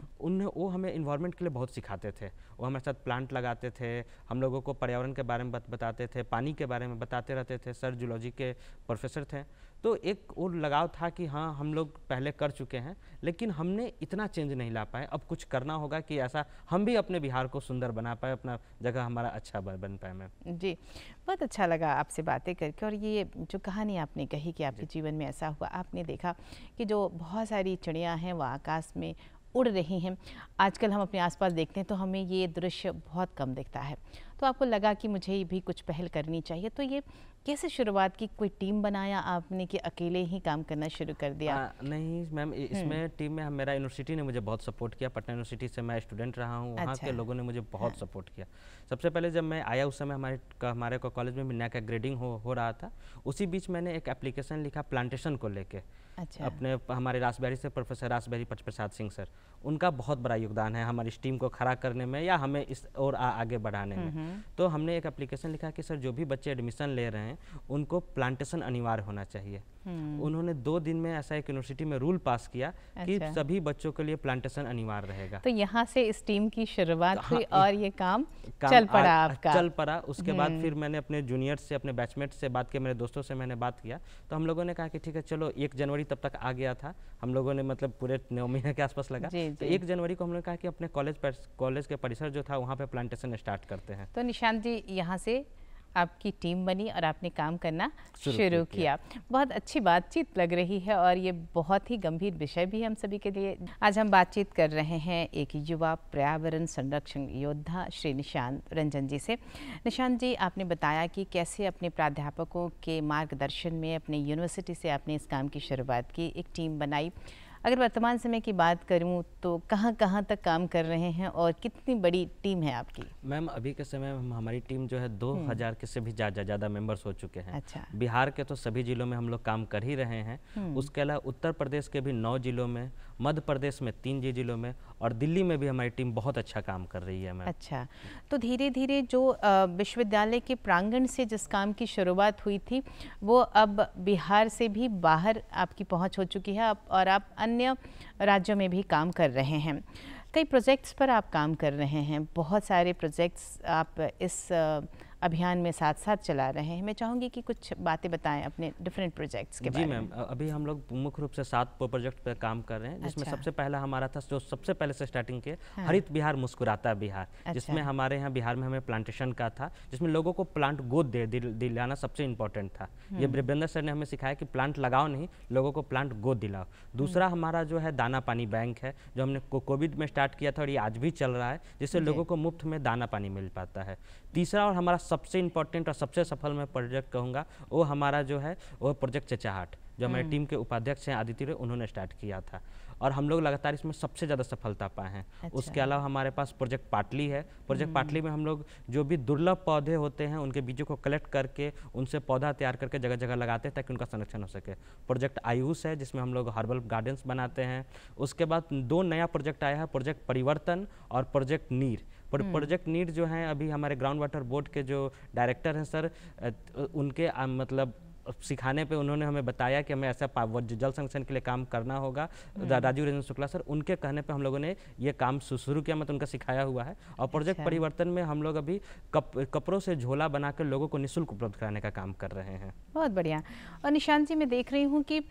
वो हमें इन्वायरमेंट के लिए बहुत सिखाते थे। वो हमारे साथ प्लांट लगाते थे, हम लोगों को पर्यावरण के बारे में बताते थे, पानी के बारे में बताते रहते थे। सर जूलॉजी के प्रोफेसर थे। तो एक और लगाव था कि हाँ, हम लोग पहले कर चुके हैं लेकिन हमने इतना चेंज नहीं ला पाए, अब कुछ करना होगा कि ऐसा हम भी अपने बिहार को सुंदर बना पाए, अपना जगह हमारा अच्छा बन पाए। मैम
जी, बहुत अच्छा लगा आपसे बातें करके। और ये जो कहानी आपने कही कि आपके जीवन में ऐसा हुआ, आपने देखा कि जो बहुत सारी चिड़ियाँ हैं वो आकाश में उड़ रही हैं। आजकल हम अपने आसपास देखते हैं तो हमें ये दृश्य बहुत कम दिखता है, तो आपको लगा कि मुझे भी कुछ पहल करनी चाहिए। तो ये कैसे शुरुआत की, कोई टीम बनाया आपने कि अकेले ही काम करना शुरू कर दिया?
नहीं मैम, इसमें टीम में मेरा यूनिवर्सिटी ने मुझे बहुत सपोर्ट किया। पटना यूनिवर्सिटी से मैं स्टूडेंट रहा हूँ, वहाँ
अच्छा।
के लोगों ने मुझे बहुत सपोर्ट किया। सबसे पहले जब मैं आया उस समय हमारे कॉलेज में नया का ग्रेडिंग हो रहा था। उसी बीच मैंने एक एप्लीकेशन लिखा प्लांटेशन को लेके।
अच्छा।
अपने हमारे रासबेरी से प्रोफेसर रासबेरी प्रसाद सिंह सर, उनका बहुत बड़ा योगदान है हमारी इस टीम को खड़ा करने में या हमें इस और आगे बढ़ाने में। तो हमने एक एप्लीकेशन लिखा कि सर जो भी बच्चे एडमिशन ले रहे हैं उनको प्लांटेशन अनिवार्य होना चाहिए। उन्होंने 2 दिन में ऐसा एक यूनिवर्सिटी में रूल पास किया कि सभी बच्चों के लिए प्लांटेशन अनिवार्य रहेगा।
तो यहाँ से इस टीम की शुरुआत हुई और ये काम चल पड़ा आपका?
चल पड़ा। उसके बाद फिर मैंने अपने जूनियर से, अपने बैचमेट से बात किया, मेरे दोस्तों से मैंने बात किया। तो हम लोगों ने कहा कि ठीक है चलो, 1 जनवरी तब तक आ गया था, हम लोगों ने मतलब पूरे 9 महीने के आसपास लगा। तो 1 जनवरी को हम लोगों ने कहा कि अपने कॉलेज के परिसर जो था वहाँ पे प्लांटेशन स्टार्ट करते हैं।
तो निशांत जी, यहाँ से आपकी टीम बनी और आपने काम करना शुरू किया। बहुत अच्छी बातचीत लग रही है और ये बहुत ही गंभीर विषय भी है हम सभी के लिए। आज हम बातचीत कर रहे हैं एक युवा पर्यावरण संरक्षण योद्धा श्री निशांत रंजन जी से। निशांत जी, आपने बताया कि कैसे अपने प्राध्यापकों के मार्गदर्शन में अपने यूनिवर्सिटी से आपने इस काम की शुरुआत की, एक टीम बनाई। अगर वर्तमान समय की बात करूं तो कहां कहां तक काम कर रहे हैं और कितनी बड़ी टीम है आपकी?
मैम अभी के समय में हमारी टीम जो है 2000 के से भी ज़्यादा मेंबर्स हो चुके हैं।
अच्छा।
बिहार के तो सभी जिलों में हम लोग काम कर ही रहे हैं। उसके अलावा उत्तर प्रदेश के भी 9 जिलों में, मध्य प्रदेश में 3 जिलों में और दिल्ली में भी हमारी टीम बहुत अच्छा काम कर रही है। मैम
अच्छा, तो धीरे धीरे जो विश्वविद्यालय के प्रांगण से जिस काम की शुरुआत हुई थी वो अब बिहार से भी बाहर आपकी पहुंच हो चुकी है और आप अन्य राज्यों में भी काम कर रहे हैं। कई प्रोजेक्ट्स पर आप काम कर रहे हैं, बहुत सारे प्रोजेक्ट्स आप इस अभियान में साथ साथ चला रहे हैं। मैं चाहूँगी कि कुछ बातें बताएं अपने डिफरेंट प्रोजेक्ट्स के बारे में।
जी मैम, अभी हम लोग मुख्य रूप से 7 प्रोजेक्ट पर काम कर रहे हैं, जिसमें सबसे पहला हमारा था जो सबसे पहले से स्टार्टिंग किए, हरित बिहार मुस्कुराता बिहार। जिसमें हमारे यहाँ बिहार में हमें प्लांटेशन का था, जिसमें लोगों को प्लांट गोद दिलाना सबसे इम्पोर्टेंट था। ये ब्रजेंद्र सर ने हमें सिखाया कि प्लांट लगाओ नहीं, लोगों को प्लांट गोद दिलाओ। दूसरा हमारा जो है दाना पानी बैंक है, जो हमने कोविड में स्टार्ट किया था और ये आज भी चल रहा है, जिससे लोगों को मुफ्त में दाना पानी मिल पाता है। तीसरा और हमारा सबसे इम्पोर्टेंट और सबसे सफल मैं प्रोजेक्ट कहूँगा, वो हमारा जो है वो प्रोजेक्ट चचाहट, जो हमारी टीम के उपाध्यक्ष हैं आदित्य रे, उन्होंने स्टार्ट किया था और हम लोग लगातार इसमें सबसे ज़्यादा सफलता पाए हैं। अच्छा। उसके अलावा हमारे पास प्रोजेक्ट पाटली है। प्रोजेक्ट पाटली में हम लोग जो भी दुर्लभ पौधे होते हैं उनके बीजों को कलेक्ट करके उनसे पौधा तैयार करके जगह जगह लगाते हैं ताकि उनका संरक्षण हो सके। प्रोजेक्ट आयुष है, जिसमें हम लोग हर्बल गार्डन्स बनाते हैं। उसके बाद 2 नया प्रोजेक्ट आया है, प्रोजेक्ट परिवर्तन और प्रोजेक्ट नीर। प्रोजेक्ट नीर जो है अभी हमारे ग्राउंड वाटर बोर्ड के जो डायरेक्टर हैं सर, उनके मतलब सिखाने पे उन्होंने हमें बताया कि हमें ऐसा जल संरक्षण के लिए काम करना होगा। राजीव रंजन शुक्ला सर, उनके कहने पे हम लोगों ने ये काम शुरू किया, मतलब उनका सिखाया हुआ है। और प्रोजेक्ट परिवर्तन में हम लोग अभी कपड़ों से झोला बनाकर लोगों को निःशुल्क उपलब्ध कराने का काम कर रहे हैं।
बहुत बढ़िया। और निशांत जी, मैं देख रही हूँ कि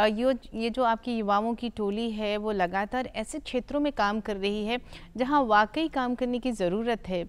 ये जो आपकी युवाओं की टोली है वो लगातार ऐसे क्षेत्रों में काम कर रही है जहाँ वाकई काम करने की ज़रूरत है।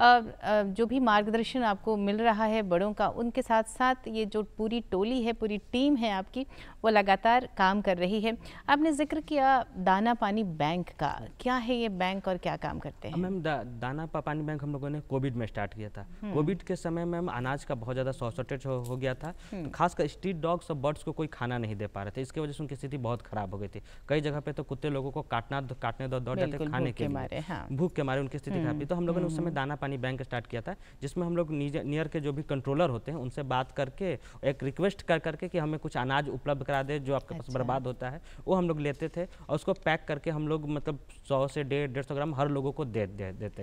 जो भी मार्गदर्शन आपको मिल रहा है बड़ों का, उनके साथ साथ ये जो पूरी टोली है, पूरी टीम है आपकी, वो लगातार काम कर रही है। आपने जिक्र किया दाना पानी बैंक का, क्या है ये बैंक और क्या काम करते हैं?
मैम दाना पानी बैंक हम लोगों ने कोविड में स्टार्ट किया था। कोविड के समय मैम अनाज का बहुत ज़्यादा शॉर्टेज हो गया था। तो खासकर स्ट्रीट डॉग्स और बर्ड्स को कोई खाना नहीं दे पा रहे थे, इसकी वजह से उनकी स्थिति बहुत खराब हो गई थी। कई जगह पे तो कुत्ते लोगों को काटने दौड़ जाते खाने के लिए, भूख के मारे उनकी स्थिति खराब थी। तो हम लोगों ने उस समय दाना पानी बैंक स्टार्ट किया था, जिसमें हम लोग नियर के जो भी कंट्रोलर होते हैं उनसे बात करके एक रिक्वेस्ट करके कि हमें कुछ अनाज उपलब्ध करा दे जो आपके पास बर्बाद होता है, वो हम लोग लेते थे और उसको पैक करके हम लोग मतलब 100 से 150 ग्राम हर लोगों को देते हैं।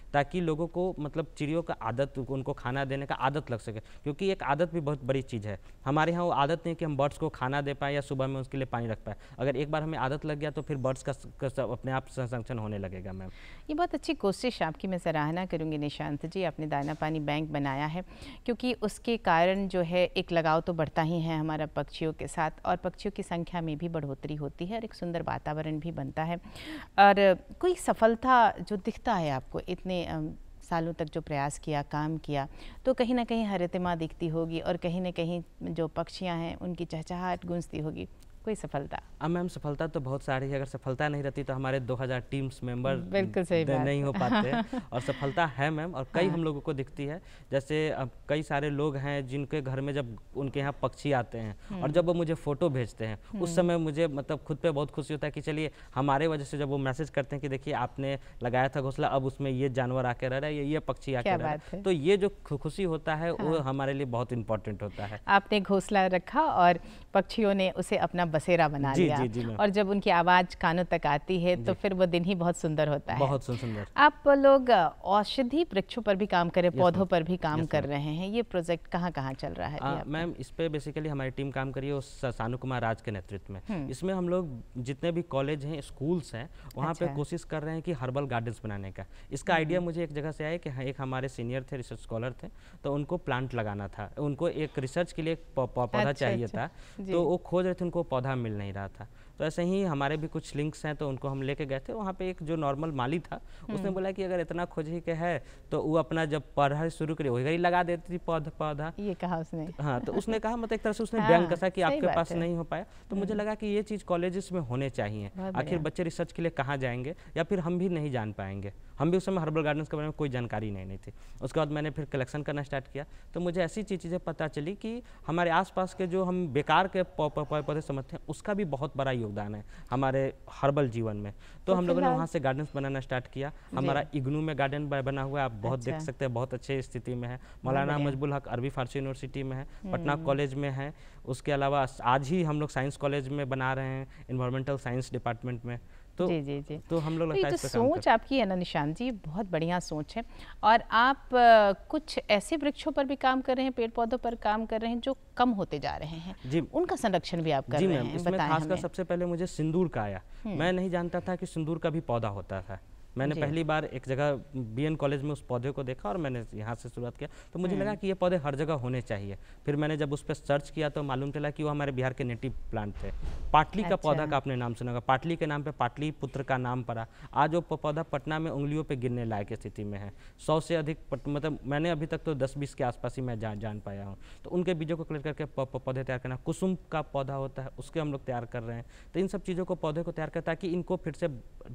ताकि लोगों को मतलब चिड़ियों का आदत, उनको खाना देने का आदत लग सके, क्योंकि एक आदत भी बहुत बड़ी चीज़ है। हमारे यहाँ वो आदत नहीं कि हम बर्ड्स को खाना दे पाएँ या सुबह में उसके लिए पानी रख पाए। अगर एक बार हमें आदत लग गया तो फिर बर्ड्स का अपने आप संरक्षण होने लगेगा। मैम
ये बहुत अच्छी कोशिश आपकी, मैं सराहना करूंगी निशांत जी, आपने दाना पानी बैंक बनाया है, क्योंकि उसके कारण जो है एक लगाव तो बढ़ता ही है हमारा पक्षियों के साथ, और पक्षियों की संख्या में भी बढ़ोतरी होती है और एक सुंदर वातावरण भी बनता है। और कोई सफलता जो दिखता है आपको, इतने सालों तक जो प्रयास किया, काम किया, तो कहीं ना कहीं हरितिमा दिखती होगी और कहीं ना कहीं जो पक्षियां हैं उनकी चहचहाहट गूंजती होगी, कोई सफलता?
अब मैम सफलता तो बहुत सारी है, अगर सफलता नहीं रहती तो हमारे 2000 टीम्स मेंबर
बिल्कुल सही बात
नहीं हो पाते हैं। और सफलता है मैम, और कई हम लोगों को दिखती है। जैसे अब कई सारे लोग हैं जिनके घर में जब उनके यहाँ पक्षी आते हैं और जब वो मुझे फ़ोटो भेजते हैं, उस समय मुझे मतलब खुद पे बहुत खुशी होता है कि चलिए हमारे वजह से, जब वो मैसेज करते हैं कि देखिए आपने लगाया था घोंसला, अब उसमें ये जानवर आके रह रहा है, ये पक्षी आके रह रहा है, तो ये जो खुशी होता है वो हमारे लिए बहुत इंपॉर्टेंट होता है।
आपने घोंसला रखा और पक्षियों ने उसे अपना बसेरा बना लिया, और जब उनकी आवाज़ कानों तक आती है तो फिर वो दिन ही बहुत सुंदर होता है।
बहुत सुंदर।
आप लोग औषधि वृक्षों पर भी काम कर रहे हैं, पौधों पर भी काम कर रहे हैं, ये प्रोजेक्ट कहाँ कहाँ चल रहा है?
मैम इस पे बेसिकली हमारी टीम काम करी है उस सानू कुमार राज के नेतृत्व में। इसमें हम लोग जितने भी कॉलेज हैं, स्कूल्स हैं, वहाँ पे कोशिश कर रहे हैं कि हर्बल गार्डन्स बनाने का। इसका आइडिया मुझे एक जगह से आया कि एक हमारे सीनियर थे, रिसर्च स्कॉलर थे, तो उनको प्लांट लगाना था, उनको एक रिसर्च के लिए पौधा चाहिए था, तो वो खोज रहे थे, उनको पौधा मिल नहीं रहा था। तो ऐसे ही हमारे भी कुछ लिंक्स हैं, तो उनको हम लेके गए थे। वहाँ पे एक जो नॉर्मल माली था, उसने बोला कि अगर इतना खोज ही के है तो वो अपना जब पौधा शुरू करे वही लगा देती थी पौधा।
ये कहा उसने?
हाँ, तो उसने कहा, मतलब एक तरह से उसने व्यंग कसा कि आपके पास नहीं हो पाया। तो मुझे लगा कि ये चीज़ कॉलेजेस में होने चाहिए। आखिर बच्चे रिसर्च के लिए कहाँ जाएंगे, या फिर हम भी नहीं जान पाएंगे। हम भी उस समय हर्बल गार्डन्स के बारे में कोई जानकारी नहीं थी। उसके बाद मैंने फिर कलेक्शन करना स्टार्ट किया, तो मुझे ऐसी चीज़ें पता चली कि हमारे आसपास के जो हम बेकार के पौधे समझते हैं, उसका भी बहुत बड़ा योगदान है हमारे हर्बल जीवन में। तो हम लोगों ने वहाँ से गार्डन्स बनाना स्टार्ट किया। हमारा इग्नू में गार्डन बना हुआ है, आप बहुत देख सकते हैं, बहुत अच्छे स्थिति में है। मौलाना मजबूल हक अरबी फारसी यूनिवर्सिटी में है, पटना कॉलेज में है। उसके अलावा आज ही हम लोग साइंस कॉलेज में बना रहे हैं, इन्वायरमेंटल साइंस डिपार्टमेंट में। तो
जी।
तो हम लोग
तो सोच आपकी है ना निशांत जी, बहुत बढ़िया सोच है। और आप कुछ ऐसे वृक्षों पर भी काम कर रहे हैं, पेड़ पौधों पर काम कर रहे हैं जो कम होते जा रहे हैं जी, उनका संरक्षण भी आप कर रहे हैं।
इसमें खासकर सबसे पहले मुझे सिंदूर का आया। मैं नहीं जानता था कि सिंदूर का भी पौधा होता था। मैंने पहली बार एक जगह बीएन कॉलेज में उस पौधे को देखा और मैंने यहाँ से शुरुआत किया। तो मुझे लगा कि ये पौधे हर जगह होने चाहिए। फिर मैंने जब उस पर सर्च किया तो मालूम चला कि वो हमारे बिहार के नेटिव प्लांट थे। पाटली का पौधा का आपने नाम सुना होगा, पाटली के नाम पे पाटली पुत्र का नाम पड़ा। आज वो पौधा पटना में उंगलियों पे गिरने लायक स्थिति में है। 100 से अधिक मतलब मैंने अभी तक तो 10-20 के आसपास ही मैं जान पाया हूँ। तो उनके बीजों को कलेक्ट करके पौधे तैयार करना। कुसुम का पौधा होता है, उसके हम लोग तैयार कर रहे हैं। तो इन सब चीज़ों को पौधे को तैयार कर, ताकि इनको फिर से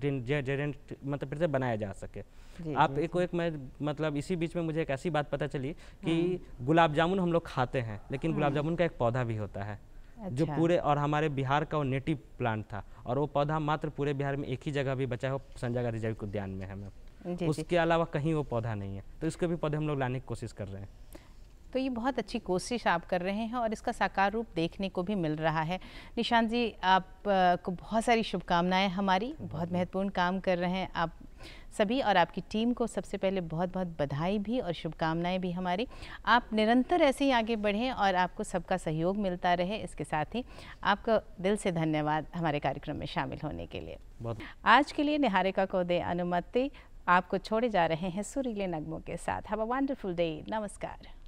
मतलब फिर से बनाया जा सके। आप एक मैं मतलब इसी बीच में मुझे एक ऐसी बात पता चली कि गुलाब जामुन हम लोग खाते हैं, लेकिन गुलाब जामुन का एक पौधा भी होता है। जो पूरे और हमारे बिहार का वो नेटिव प्लांट था, और वो पौधा मात्र पूरे बिहार में एक ही जगह भी बचा है, वो संजय गांधी जैविक उद्यान में है। उसके अलावा कहीं वो पौधा नहीं है। तो इसके भी पौधे हम लोग लाने की कोशिश कर रहे हैं।
तो ये बहुत अच्छी कोशिश आप कर रहे हैं और इसका साकार रूप देखने को भी मिल रहा है। निशांत जी, आपको बहुत सारी शुभकामनाएं। हमारी बहुत महत्वपूर्ण काम कर रहे हैं आप सभी, और आपकी टीम को सबसे पहले बहुत बहुत बधाई भी और शुभकामनाएं भी हमारी। आप निरंतर ऐसे ही आगे बढ़ें और आपको सबका सहयोग मिलता रहे। इसके साथ ही आपका दिल से धन्यवाद हमारे कार्यक्रम में शामिल होने के लिए। आज के लिए निहारिका को दे अनुमति, आपको छोड़े जा रहे हैं सुरीले नगमों के साथ। Have a wonderful day. नमस्कार।